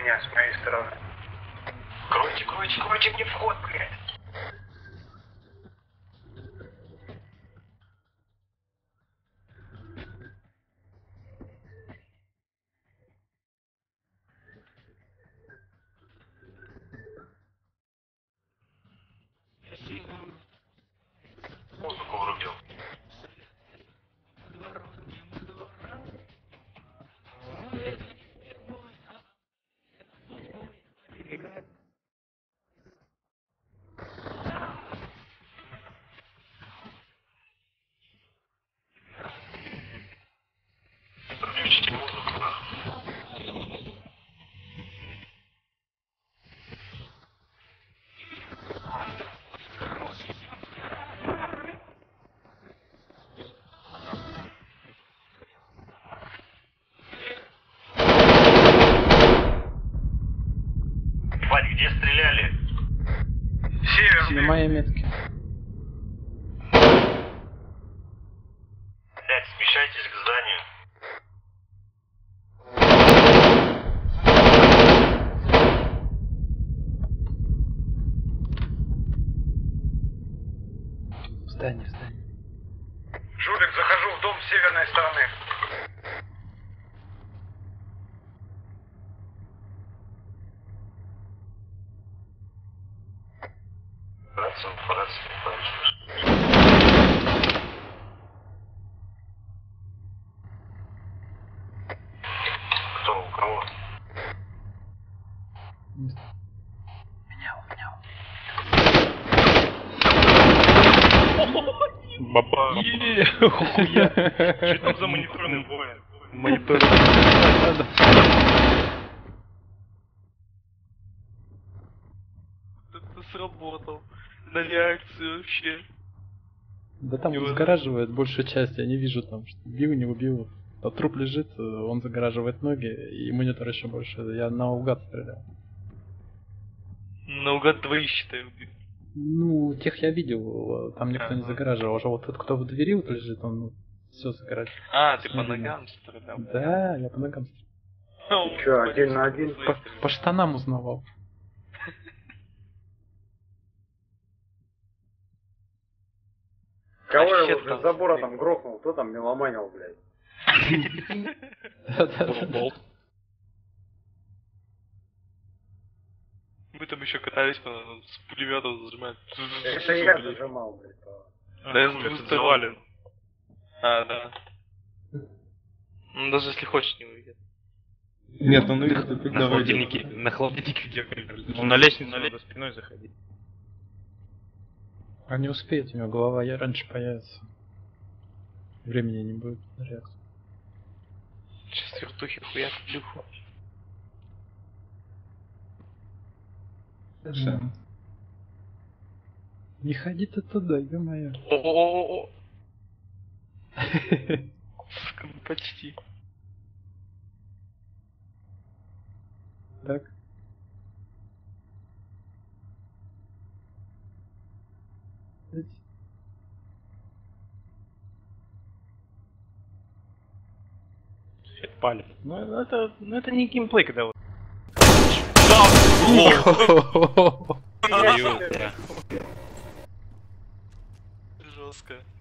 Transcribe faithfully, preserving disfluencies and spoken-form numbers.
меня с моей стороны. Кройте, кройте, кройте мне вход, блядь. Музыку врубил. Включите музыку, нахуй. Ебать, где стреляли? Север. На моей метке. Блять, смещайтесь к зданию. Встань, встань. Жулик, захожу в дом с северной стороны. Рация, рация, рация. Кто, у кого? Менял, менял. Баба. Хуя. Что там за мониторный воин? Монитор. Это сработал. На реакцию вообще. Да там Его- загораживает большую часть, я не вижу там, что убил, не убил. А труп лежит, он загораживает ноги, и монитор еще больше. Я наугад стрелял. Наугад двоих, считаю. Ну, тех я видел, там никто не Ага. загораживал. А вот тот, кто в двери вот лежит, он все загораживает. А, ты по Сильно. ногам стрелял. Да, я по ногам стрелял. О, Чё, господи, один на один? свои По, стрелял. по штанам узнавал. Кого Вообще я уже там с забора стрелял. там грохнул? Кто там меломанил, блядь? Да-да-да. Мы там еще катались по, с пулеметом зажимать. Это я зажимал, блядь. по- Да, я Хуй, с двух это сторон. завален. А, да. Ну, даже если хочешь, не выйдет. Нет, он увидит, На когда выйдет. холодильнике, на холодильнике где Ну, на лестницу надо спиной заходить. А не успеет, у него голова я раньше появится. Времени не будет на реакцию. Сейчас вертухи хуят плюху. Да. Не ходи ты туда, ё-моё. О-о-о-о. Сука, ну почти. Так. Пали. Ну, это, ну, это не геймплей, когда вот... Ёпта. Жестко.